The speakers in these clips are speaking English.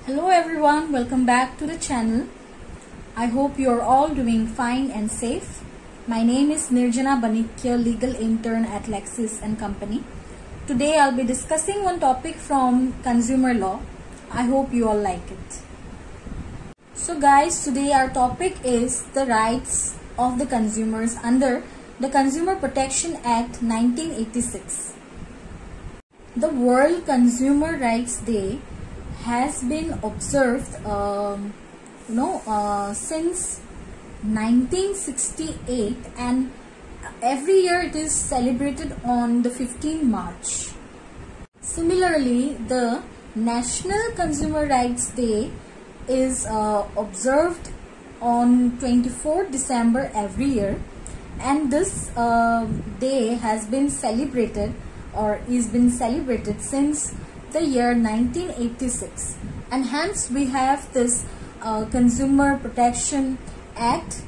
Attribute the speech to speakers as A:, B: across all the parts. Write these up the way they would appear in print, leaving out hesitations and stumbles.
A: Hello everyone, welcome back to the channel. I hope you are all doing fine and safe. My name is Nirjana Banikya, legal intern at Lexis & Company. Today I'll be discussing one topic from consumer law. I hope you all like it. So guys, today our topic is the rights of the consumers under the Consumer Protection Act 1986. The World Consumer Rights Day has been observed since 1968, and every year it is celebrated on the 15th March. Similarly, the National Consumer Rights Day is observed on 24th December every year, and this day has been celebrated or is been celebrated since the year 1986, and hence we have this Consumer Protection Act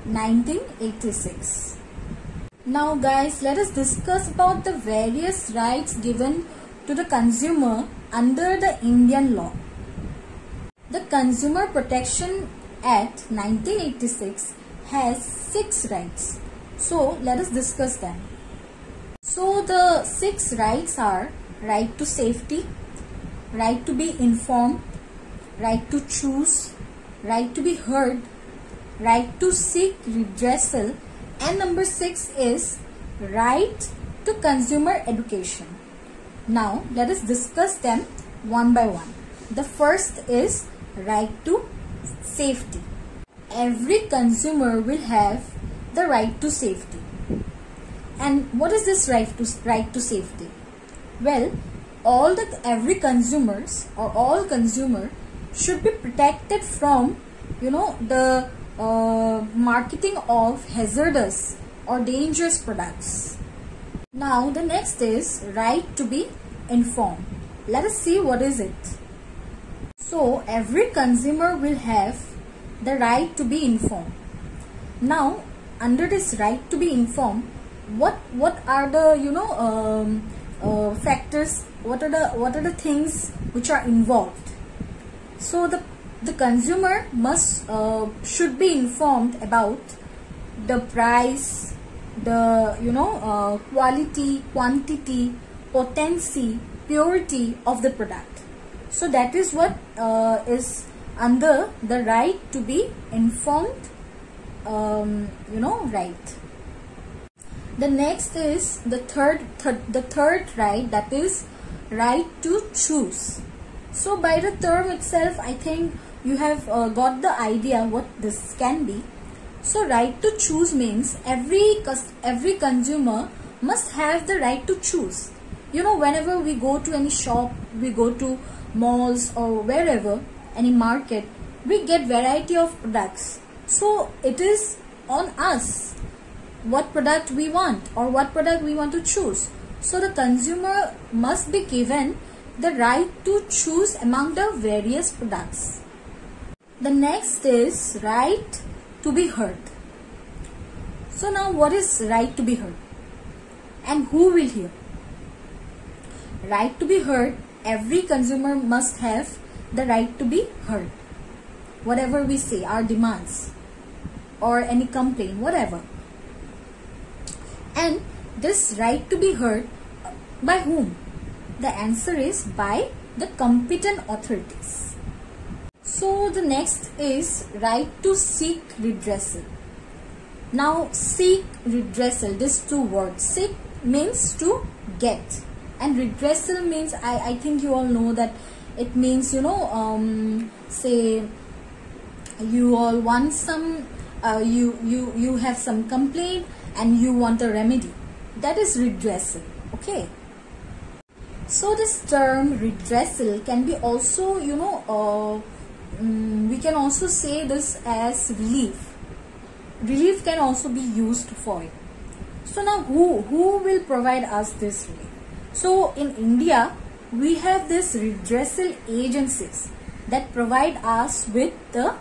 A: 1986. Now guys, let us discuss about the various rights given to the consumer under the Indian law. The Consumer Protection Act 1986 has 6 rights. So let us discuss them. So the 6 rights are: right to safety, right to be informed, right to choose, right to be heard, right to seek redressal, and number 6 is right to consumer education. Now let us discuss them one by one. The first is right to safety. Every consumer will have the right to safety. And what is this right to safety? Well, every consumers or all consumer should be protected from the marketing of hazardous or dangerous products. Now the next is right to be informed. Let us see what is it. So every consumer will have the right to be informed. Now under this right to be informed, what are the factors, what are the things which are involved? So the consumer should be informed about the price, the quality, quantity, potency, purity of the product. So that is what is under the right to be informed right. The next is the third right, that is right to choose. So by the term itself, I think you have got the idea what this can be. So right to choose means every consumer must have the right to choose. Whenever we go to any shop, we go to malls or wherever, any market, we get variety of products. So it is on us what product we want or what product we want to choose. So the consumer must be given the right to choose among the various products. The next is right to be heard. So now what is right to be heard and who will hear? Right to be heard, every consumer must have the right to be heard. Whatever we say, our demands or any complaint, whatever. And this right to be heard by whom? The answer is by the competent authorities. So the next is right to seek redressal. Now seek redressal, these 2 words. Seek means to get, and redressal means, I think you all know that it means say you all want some you have some complaint and you want a remedy. That is redressal. Okay. So this term redressal can be also we can also say this as relief. Relief can also be used for it. So now who will provide us this relief? So in India we have this redressal agencies that provide us with the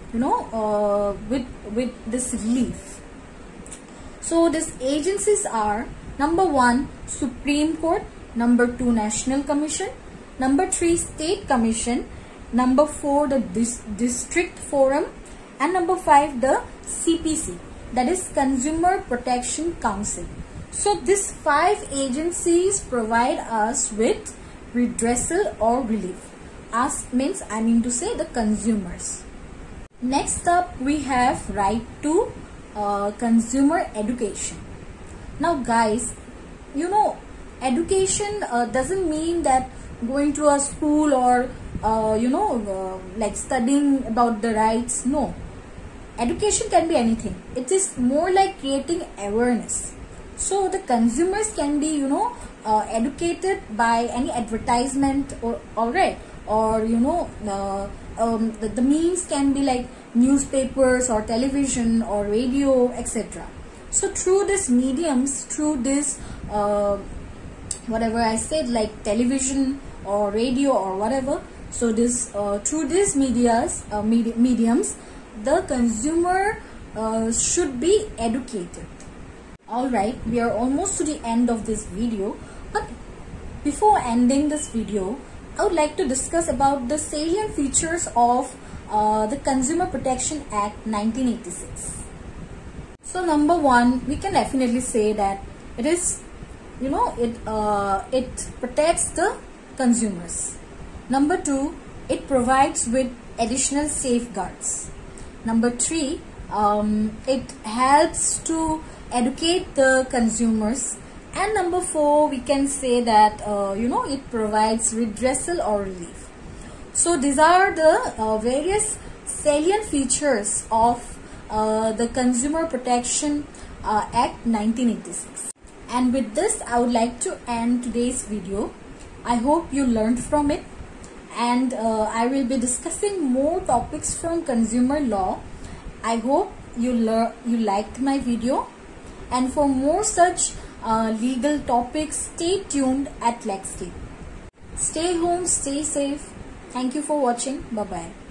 A: with this relief. So these agencies are: number 1, Supreme Court; number 2, National Commission; number 3, State Commission; number 4 the district forum, and number 5 the CPC, that is Consumer Protection Council. So these 5 agencies provide us with redressal or relief. I mean to say the consumers. Next up we have right to consumer education. Now guys, you know, education doesn't mean that going to a school or like studying about the rights. No, education can be anything. It is more like creating awareness. So the consumers can be educated by any advertisement or alright, or the means can be like newspapers or television or radio, etc. So through these mediums, through this whatever I said, like television or radio or whatever, so this through these mediums the consumer should be educated. Alright, we are almost to the end of this video, but before ending this video, I would like to discuss about the salient features of the Consumer Protection Act 1986. So number 1, we can definitely say that it is, it protects the consumers. Number 2, it provides with additional safeguards. Number 3, it helps to educate the consumers. And number 4, we can say that it provides redressal or relief. So these are the various salient features of the Consumer Protection Act 1986. And with this, I would like to end today's video. I hope you learned from it, and I will be discussing more topics from consumer law. I hope you liked my video, and for more such legal topics, stay tuned at LexTip. Stay home, stay safe. Thank you for watching. Bye bye.